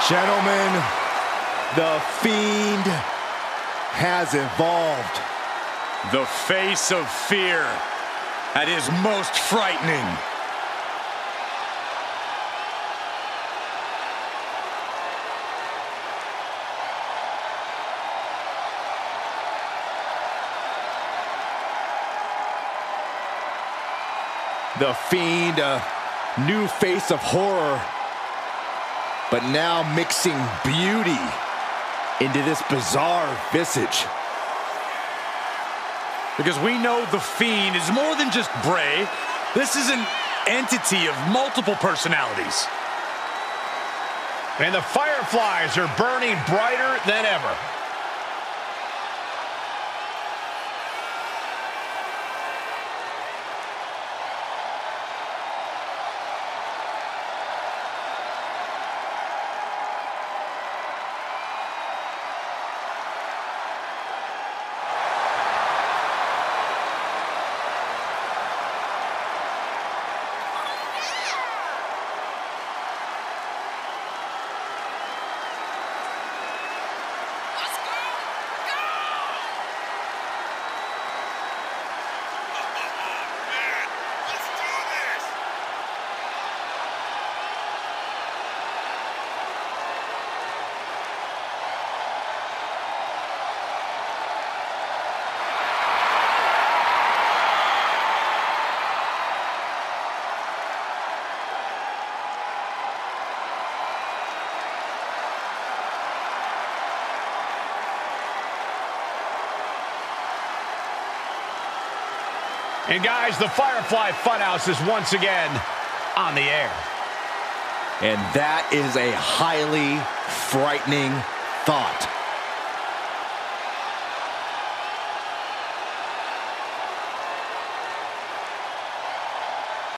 Gentlemen, the Fiend has evolved. The face of fear at his most frightening. The Fiend, a new face of horror, but now mixing beauty into this bizarre visage. Because we know the Fiend is more than just Bray. This is an entity of multiple personalities. And the Fireflies are burning brighter than ever. And guys, the Firefly Funhouse is once again on the air. And that is a highly frightening thought.